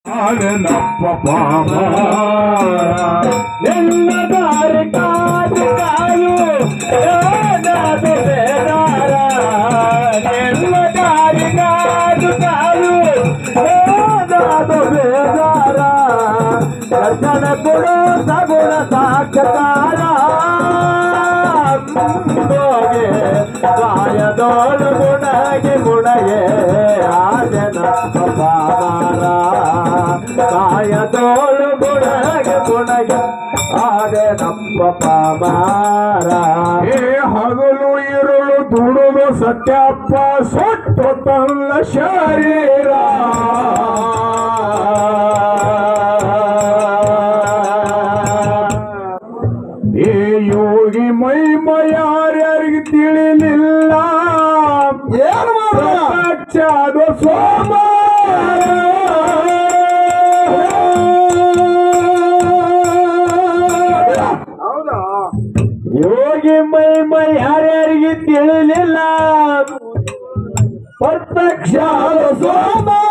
ಆನಪ್ಪ ಪಾಮ ಎಲ್ಲ ದಾರಿ ಕಾದು ಕಾಲು ಏನಾದು ಬೇದಾರ ಎಲ್ಲ ದಾರಿ ಕಾದು ಕಾಲು ಏನಾದು ಬೇದಾರ ದರ್ಶನ ಕೊಡೋ ಸಗುಣ ಸಾಕ್ಷಕಾರ ಕಾಯದೋಳು ಗುಣಗೆ ಗುಣಗೆ ಆಜನಪ್ಪ ಪಾಮಾರ ಕಾಯದೋಳು ಗುಣಗೆ ಗುಣಗೆ ಆಜನಪ್ಪ ಪಾಮಾರ ಏ ಹಗಲು ಇರುಳು ದುಡುದು ಸತ್ಯಪ್ಪ ಸೊಟ್ಟು ತನ್ನ ಶರೀರ ಏ ಯೋಗಿ ಮೈಮಯಾರ್ಯಾರಿಗೆ ತಿಳಿಲಿಲ್ಲ ಏನು ಸಾಕ್ಷಾತ್ ಸೋಮ ಹೌದಾ ಯೋಗಿ ಮೈ ಯಾರ್ಯಾರಿಗೆ ತಿಳಿಲಿಲ್ಲ ಪ್ರತ್ಯಕ್ಷ ಸೋಮಾರ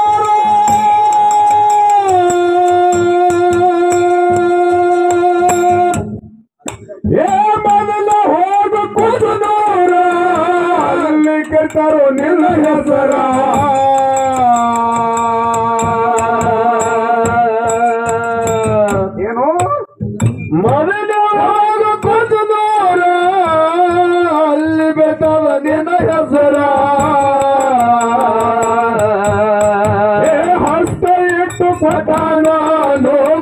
ಏ ಮೊದಲ ಹೋಗು ಕುಸುನೂರ ಅಲ್ಲಿ ಕರ್ತಾರೋ ನಿನ್ನ ಹೆಸರ ಏನು ಮೊದಲ ಹೋಗು ಕುಸುನೂರ ಅಲ್ಲಿ ಬೆತ್ತವ ನಿನ್ನ ಹೆಸರ ಏ ಹಸ್ತ ಇಟ್ಟು ಪಠಾನ ಲೋಗ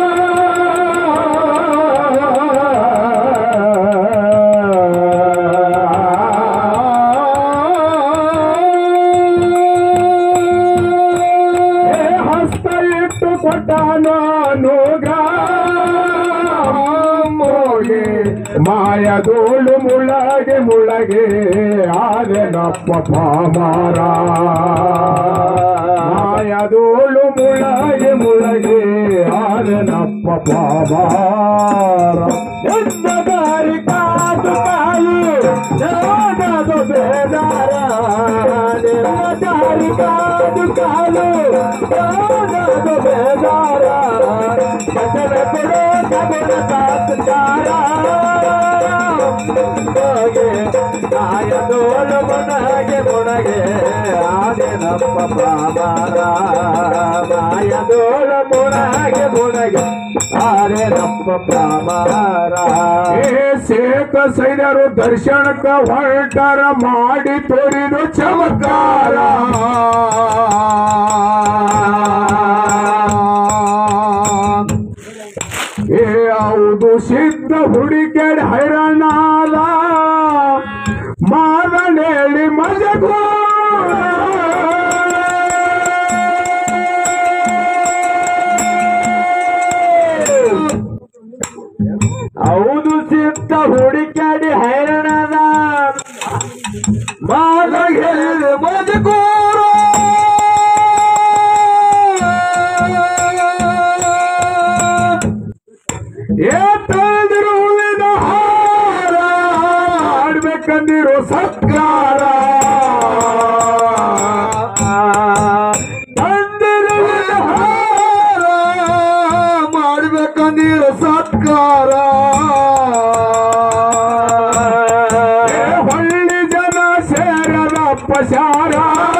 ಮಾಯದೋಳು ಮುಳಗೆ ಮುಳಗೆ ಆದೆನಪ್ಪ ಪಾಮಾರ ಮಾಯದೋಳು ಮುಳಗೆ ಮುಳಗೆ ಆದೆನಪ್ಪ ಪಾಮಾರ ಎಲ್ಲ ದಾರಿ ಕಾದು ಕಾಲು ನಾನದು ಬೇದಾರ ಎಲ್ಲ ದಾರಿ ಕಾದು ಕಾಲು ನಾನದು ಬೇದಾರ ಕಸಲ ಕೊಡೋ ಸಗುಣ ಸಾತ್ಕಾರ ಕಾಯದೋಳು ಮುಣಗೆ ಮುಣಗೆ ಆದೆನಪ್ಪ ಪಾಮಾರ ಮಾಯದೋಳು ಮುಣಗೆ ಮುಣಗೆ ಆದೆನಪ್ಪ ಪಾಮಾರ ಏ ಸೇಕ ಸೈನ್ಯರು ದರ್ಶನಕ್ಕ ಹೊರಟಾರ ಮಾಡಿ ತೋರಿದು ಚಮತ್ಕಾರ ಏ ಹೌದು ಸಿದ್ಧ ಹುಡುಕೆಡ್ ಹೈರಾಣಾದ ಮಾದನೇಳಿ ಮಜಗೋ ಹೌದು ಸಿದ್ಧ ಹುಡುಕಾಡಿ ಹೈರಣದ ಮಾದಗೆ ಮಜಗೂರು ಏ ತಂದಿರು ಹೂವಿನ ಹಾರ ಆಡ್ಬೇಕಂದಿರೋ ಸತ್ಕಾರ ತಂದಿರು ಹಾರ ಮಾಡ್ಬೇಕಂದಿರೋ ಸತ್ಕಾರ ಏ ಹೊಳ್ಳಿ ಜನ ಸೇರದಪ್ಪ ಶಾರ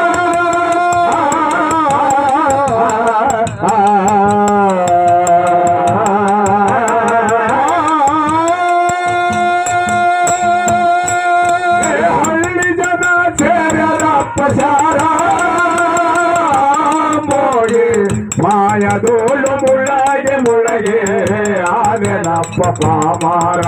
ಹಳ್ಳಿ ಜನ ಸೇರದಪ್ಪ ಶಾರ ಮೋಗಿ ಮಾಯದೋಳು ಮುಳಗೆ ಮುಳಗೆ ಆದೆನಪ್ಪ ಪಾಮಾರ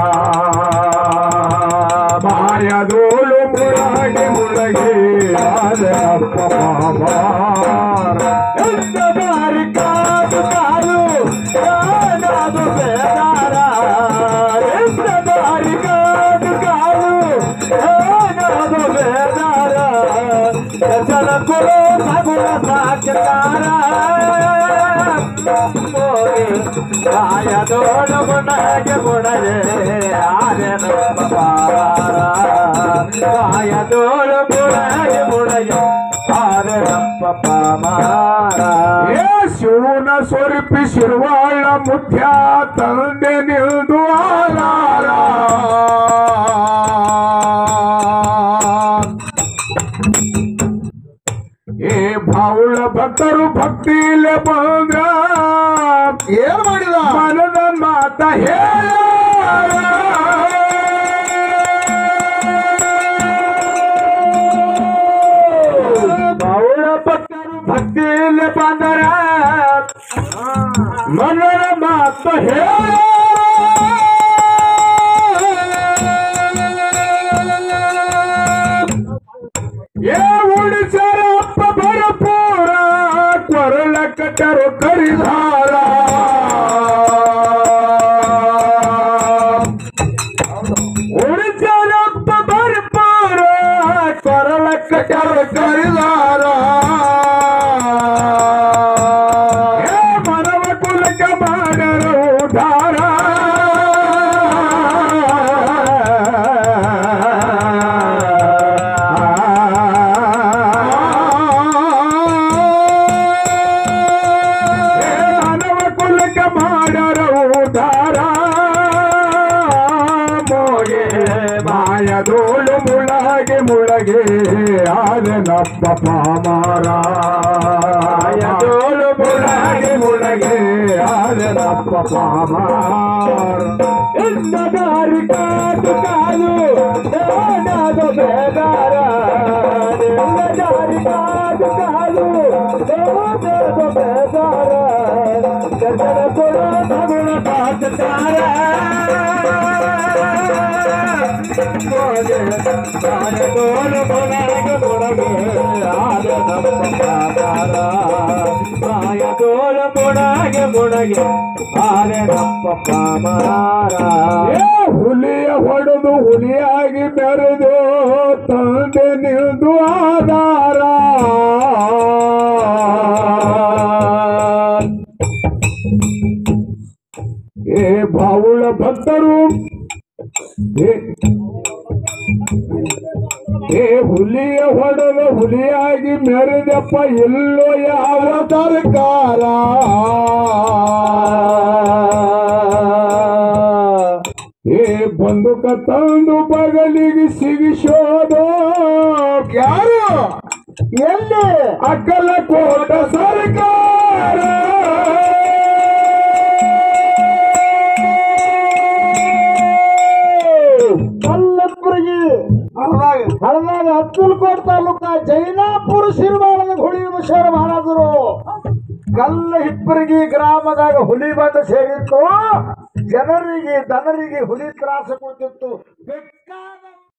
ಮಾಯದೋಳು ಮುಳಗೆ ಮುಳಗೆ ಆದೆನಪ್ಪ ಪಾಮಾರ ಎಲ್ಲ ದಾರಿ ಕಾದು ಕಾಲು ನಾನದು ಬೇದಾರ ಎಲ್ಲ ದಾರಿ ಕಾದು ಕಾಲು ನಾನದು ಬೇದಾರ ದರ್ಶನ ಕೊಡೋ ಸಗುಣ ಸಾಕ್ಷಕಾರ ಕಾಯದೋಳು ಗುಣಗೆ ಗುಣಗೆ ಆದೆನಪ್ಪ ಪಾಮಾರ ಕಾಯದೋಳು ಗುಣಗೆ ಗುಣಗೆ ಆದೆನಪ್ಪ ಪಾಮಾರ ಏ ಶಿವನ ಸ್ವರೂಪಿ ಶಿರ್ವಾಳ ಮುಖ್ಯ ತಂದೆ ನಿಲ್ದು ಆಧಾರ ಏ ಬಾವುಳ ಭಕ್ತರು ಭಕ್ತಿಲೆ ಬಂದ್ರ ಏನ್ ಮಾಡಿದ ಮನದ ಮಾತ ಹೇಳ ಬಾವುಳ ಭಕ್ತರು ಭಕ್ತಿಯಲ್ಲಿ ಬಂದರ ಮನದ ಮಾತ ಹೇಳ ಏ ಉಳಿಸರ ಅಪ್ಪ ಭರಪೂರ ಕೊರಳ ಕಟ್ಟರು ಕರಿಧಾರ ಉಳಿಸರಪ್ಪ ಭರಪೂರ ಕೊರಳ ಕಟ್ಟರು ಕರಿಧಾರ ಏ ಮನವ ಕುಲಕ ಮಾಡರು ಉದ್ಧಾರ ಮಾಯದೋಳು ಮುಳಗೆ ಮುಳಗೆ ಆದನಪ್ಪ ಪಾಮಾರ ಮಾಯದೋಳು ಮುಳಗೆ ಮುಳಗೆ ಆದನಪ್ಪ ಪಾಮಾರ ಇಂದ ದಾರಿ ಕಾದು ಕಾದು ನಾನಾದ ಬೇದಾರ ಇಂದ ದಾರಿ ಕಾದು ಕಾದು ನಾನಾದ ಬೇದಾರ ದರ್ಶನ ಕೊಡೋ ಮಗುಳ ಕಾತಾರ ಮಾಯದೋಳು ಮುಳಗೆ ಮುಳಗೆ ಆದನಪ್ಪ ಪಾಮಾರ ಮಾಯದೋಳು ಮುಳಗೆ ಮುಳಗೆ ಆದನಪ್ಪ ಪಾಮಾರ ಏ ಹುಲಿಯ ಹೊಡೆದು ಹುಲಿಯಾಗಿ ಮೆರೆದು ತಂದೆ ನಿಲ್ದು ಆಧಾರ ಏ ಬಾವುಳ ಭಕ್ತರು ಏ ಹುಲಿಯ ಹೊಡೆದು ಹುಲಿಯಾಗಿ ಮೆರೆದಪ್ಪ ಎಲ್ಲೋ ಯಾವ ಸರ್ಕಾರ ಏ ಬಂದೂಕ ತಂದು ಬಗಲಿಗೆ ಸಿಗಿಸೋದು ಯಾರು ಎಲ್ಲಿ ಅಕ್ಕಲಕೋಟ ಸರ್ಕಾರ ಕಲ್ಲಪುರಗಿ ಹಳದಾಗ ಅಕ್ಕಲಕೋಟ ತಾಲೂಕ ಜೈನಾಪುರ ಶಿರ್ವಾಳದ ಹುಲಿ ಶೇರ ಮಹಾರಾಜರು ಕಲ್ಲ ಹಿಪ್ಪರಿಗಿ ಗ್ರಾಮದಾಗ ಹುಲಿ ಬಂದು ಸೇರಿತ್ತು ಜನರಿಗೆ ದನರಿಗೆ ಹುಲಿ ತ್ರಾಸ ಕೊಡ್ತಿತ್ತು ಬೇಕಾದ